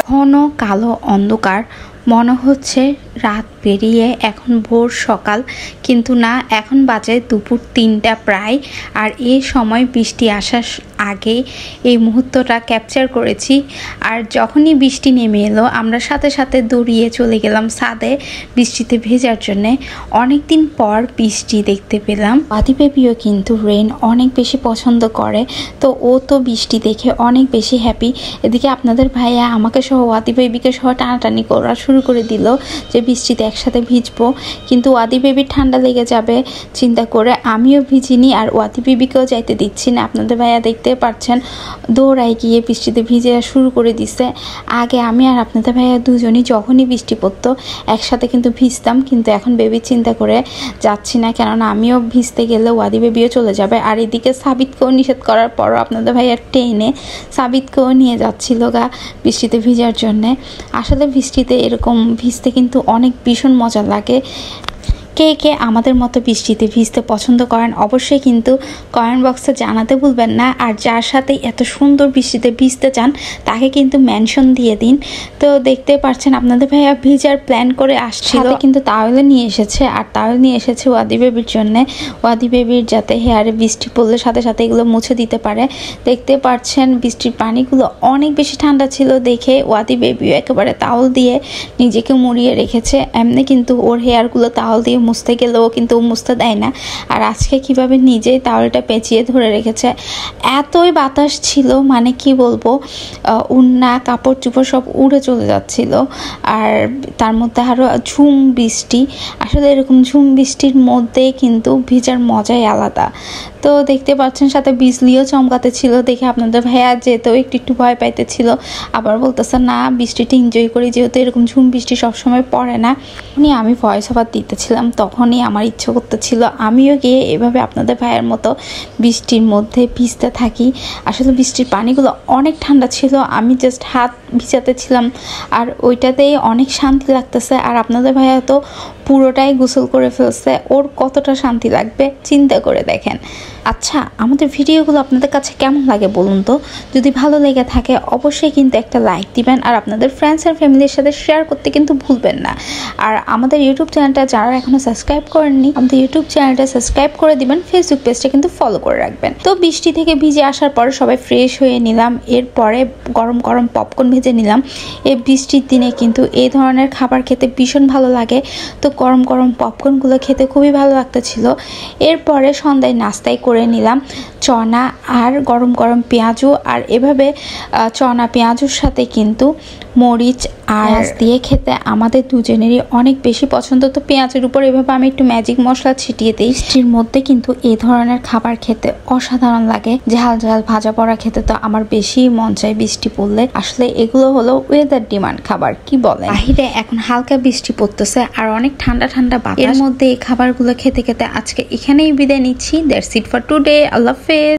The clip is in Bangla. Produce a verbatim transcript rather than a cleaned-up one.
ঘন কালো অন্ধকার, মনে হচ্ছে রাত পেরিয়ে এখন ভোর সকাল, কিন্তু না, এখন বাজে দুপুর তিনটা প্রায়। আর এই সময় বৃষ্টি আসার আগে এই মুহূর্তটা ক্যাপচার করেছি। আর যখনই বৃষ্টি নেমে এলো আমরা সাথে সাথে দৌড়িয়ে চলে গেলাম ছাদে বৃষ্টিতে ভেজার জন্যে। অনেক দিন পর বৃষ্টি দেখতে পেলাম। আদি বেবিও কিন্তু রেন অনেক বেশি পছন্দ করে, তো ও তো বৃষ্টি দেখে অনেক বেশি হ্যাপি। এদিকে আপনাদের ভাইয়া আমাকে সহ আদি বেবিকে সহ টানাটানি করা শুরু করে দিল যে বৃষ্টিতে একসাথে ভিজবো, কিন্তু ওয়াদি বেবির ঠান্ডা লেগে যাবে চিন্তা করে আমিও ভিজিনি আর ওয়াদি বেবিকেও যাইতে দিচ্ছি না। আপনাদের ভাইয়া দেখতে পাচ্ছেন দৌড়াই গিয়ে বৃষ্টিতে ভিজে শুরু করে দিছে। আগে আমি আর আপনাদের ভাইয়া দুজনই যখনই বৃষ্টি পড়তো একসাথে কিন্তু ভিজতাম, কিন্তু এখন বেবির চিন্তা করে যাচ্ছি না, কেননা আমিও ভিজতে গেলে ওয়াদি বেবিও চলে যাবে। আর এদিকে সাবিতকেও নিষেধ করার পরও আপনাদের ভাইয়া টেনে সাবিতকেও নিয়ে যাচ্ছিল গা বৃষ্টিতে ভিজার জন্যে। আসলে বৃষ্টিতে এরকম ভিজতে কিন্তু অনেক ভীষণ মজা লাগে। কে কে আমাদের মতো বৃষ্টিতে ভিজতে পছন্দ করেন অবশ্যই কিন্তু কমেন্ট বক্সে জানাতে ভুলবেন না। আর যার সাথে এত সুন্দর বৃষ্টিতে ভিজতে চান তাকে কিন্তু মেনশন দিয়ে দিন। তো দেখতে পাচ্ছেন আপনাদের ভাইয়া ভিজার প্ল্যান করে আসছিল, কিন্তু তাওয়েল নিয়ে এসেছে। আর তাওয়েল নিয়ে এসেছে ওয়াদি বেবির জন্যে, ওয়াদি বেবির যাতে হেয়ারে বৃষ্টি পড়লে সাথে সাথে এগুলো মুছে দিতে পারে। দেখতে পাচ্ছেন বৃষ্টির পানিগুলো অনেক বেশি ঠান্ডা ছিল দেখে ওয়াদি বেবিও একেবারে তাওয়েল দিয়ে নিজেকে মুড়িয়ে রেখেছে। এমনি কিন্তু ওর হেয়ারগুলো তাওয়েল দিয়ে মুছতে গেলেও কিন্তু মুছতে দেয় না। আর আজকে কিভাবে নিজেই তাওয়ালটা পেঁচিয়ে ধরে রেখেছে। এতই বাতাস ছিল, মানে কি বলবো, উন্না কাপড় চুপড় সব উড়ে চলে যাচ্ছিল। আর তার মধ্যে আরও ঝুম বৃষ্টি। আসলে এরকম ঝুম বৃষ্টির মধ্যে কিন্তু ভিজার মজাই আলাদা। তো দেখতে পাচ্ছেন সাথে বিজলিও চমকাতে ছিল দেখে আপনাদের ভাইয়া যেতেও একটু একটু ভয় পাইতেছিল, আবার বলতেছে না বৃষ্টিটা এনজয় করি, যেহেতু এরকম ঝুম বৃষ্টি সবসময় পড়ে না। উনি আমি ভয়েস ওভার দিতেছিলাম, তখনই আমার ইচ্ছে করতেছিল আমিও গিয়ে এভাবে আপনাদের ভাইয়ের মতো বৃষ্টির মধ্যে ভিজতে থাকি। আসলে বৃষ্টির পানিগুলো অনেক ঠান্ডা ছিল, আমি জাস্ট হাত ভিজাতে ছিলাম আর ওইটাতেই অনেক শান্তি লাগতেছে। আর আপনাদের ভাইয়া তো পুরোটাই গোসল করে ফেলছে, ওর কতটা শান্তি লাগবে চিন্তা করে দেখেন। আচ্ছা, আমাদের ভিডিওগুলো আপনাদের কাছে কেমন লাগে বলুন তো? যদি ভালো লেগে থাকে অবশ্যই কিন্তু একটা লাইক দিবেন আর আপনাদের ফ্রেন্ডস আর ফ্যামিলির সাথে শেয়ার করতে কিন্তু ভুলবেন না। আর আমাদের ইউটিউব চ্যানেলটা যারা এখনো সাবস্ক্রাইব করেননি আমাদের ইউটিউব চ্যানেলটা সাবস্ক্রাইব করে দিবেন, ফেসবুক পেজটা কিন্তু ফলো করে রাখবেন। তো বৃষ্টি থেকে ভিজে আসার পরে সবাই ফ্রেশ হয়ে নিলাম, এরপরে গরম গরম পপকর্ন ভেজে নিলাম। এই বৃষ্টির দিনে কিন্তু এই ধরনের খাবার খেতে ভীষণ ভালো লাগে, তো গরম গরম পপকর্নগুলো খেতে খুবই ভালো লাগতেছিল। এরপরে সন্ধ্যায় নাস্তায় করে নিলাম চনা আর গরম গরম পেঁয়াজু। আর এভাবে চনা পেঁয়াজুর সাথে কিন্তু মরিচ আর দিয়ে খেতে আমাদের দুজনেরই অনেক বেশি পছন্দ। তো পেঁয়াজের উপর এভাবে আমি একটু ম্যাজিক মশলা ছিটিয়ে দিই। বৃষ্টির মধ্যে কিন্তু এই ধরনের খাবার খেতে অসাধারণ লাগে। ঝাল ঝাল ভাজা পড়া খেতে তো আমার বেশি মন চায় বৃষ্টি পড়লে। আসলে এগুলো হলো ওয়েদার ডিমান্ড খাবার, কি বলে। বাহিরে এখন হালকা বৃষ্টি পড়তেছে আর অনেক ঠান্ডা ঠান্ডা বাতাস। এর মধ্যে এই খাবারগুলো খেতে খেতে আজকে এখানেই বিদায় নিচ্ছি। That's it for today. আল্লাহ হাফেজ।